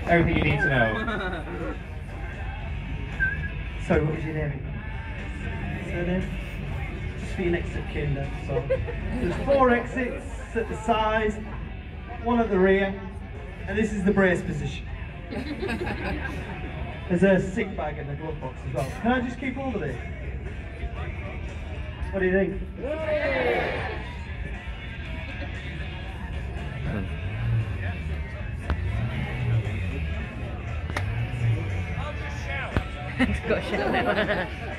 Everything you need to know. So, what was your name? Surname? Just for your next of kin then. So, there's 4 exits at the side, 1 at the rear, and this is the brace position. There's a sick bag in the glove box as well. Can I just keep hold of it? What do you think? Got a shout now.